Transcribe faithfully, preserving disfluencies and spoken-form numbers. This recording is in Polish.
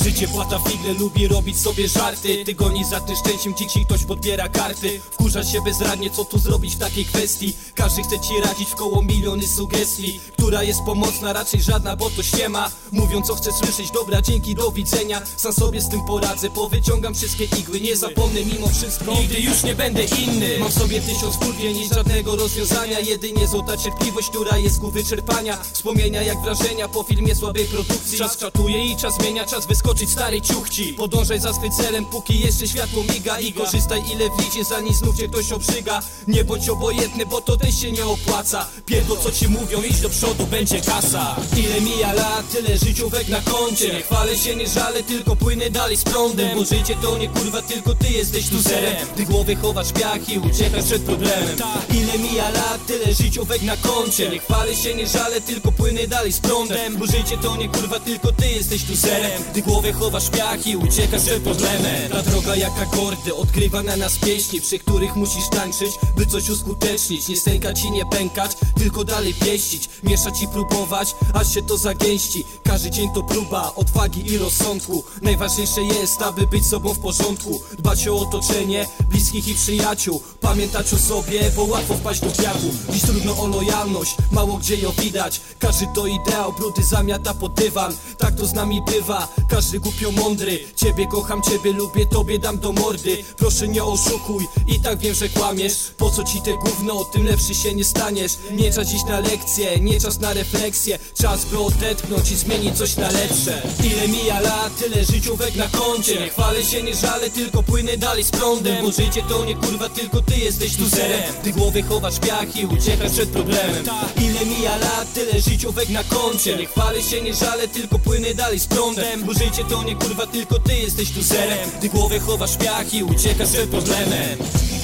Życie płata figle, lubi robić sobie żarty. Ty goni za tym szczęściem, ci ktoś podbiera karty. Wkurza się bezradnie, co tu zrobić w takiej kwestii. Każdy chce ci radzić w koło miliony sugestii. Która jest pomocna, raczej żadna, bo to ściema. Mówią co chcę słyszeć, dobra, dzięki, do widzenia. Sam sobie z tym poradzę, powyciągam wszystkie igły. Nie zapomnę mimo wszystko, nigdy już nie będę inny. Mam w sobie tysiąc kurwień i żadnego rozwiązania. Jedynie złota cierpliwość, która jest ku wyczerpania. Wspomnienia jak wrażenia po filmie słabej produkcji. Czas czatuje i czas zmienia, czas wyskoczyć starej ciuchci. Podążaj za swym celem, póki jeszcze światło miga. I korzystaj ile wlicie, zanim znów cię ktoś obrzyga. Nie bądź obojętny, bo to też się nie opłaca. Pierdol co ci mówią, idź do przodu, będzie kasa. Ile mija lat, tyle życiówek na koncie. Nie chwalę się, nie żalę, tylko płynę dalej z prądem. Bo życie to nie kurwa, tylko ty jesteś tu zerem. Ty głowy chowasz piach i uciekasz przed problemem. Ile mija lat, tyle życiówek na koncie. Nie chwalę się, nie żalę, tylko płynę dalej z prądem. Bo życie to nie kurwa, tylko ty jesteś tu zerem. Ty głowy chowasz piach i uciekasz przed problemem. Ta droga jak akordy, odgrywa na nas pieśni, przy których musisz tańczyć, by coś uskutecznić. Nie stękać i nie pękać, tylko dalej pieścić. Mieszać i próbować, aż się to zagęści. Każdy dzień to próba odwagi i rozsądku. Najważniejsze jest, aby być sobą w porządku. Dbać o otoczenie, bliskich i przyjaciół. Pamiętać o sobie, bo łatwo wpaść do piachu. Dziś trudno o lojalność, mało gdzie ją widać. Każdy to ideał, brudy zamiata pod dywan. Tak to z nami bywa, każdy głupio mądry. Ciebie kocham, ciebie lubię, tobie dam do mordy. Proszę nie oszukuj, i tak wiem, że kłamiesz. Po co ci te gówno, tym lepszy się nie staniesz. Nie czas dziś na lekcje, nie czas na refleksję. Czas by odetchnąć i zmienić coś na lepsze. Ile mija lat, tyle życiówek na koncie. Nie chwalę się, nie żalę, tylko płynę dalej z prądem. Bo życie to nie kurwa, tylko ty jesteś tu zerem. Ty głowy chowasz piach i uciekasz przed problemem. Ile mija lat, tyle życiówek na koncie. Nie chwalę się, nie żalę, tylko płynę dalej z prądem. Bo życie to nie kurwa, tylko ty jesteś tu zerem. Ty głowy chowasz piach i uciekasz przed problemem.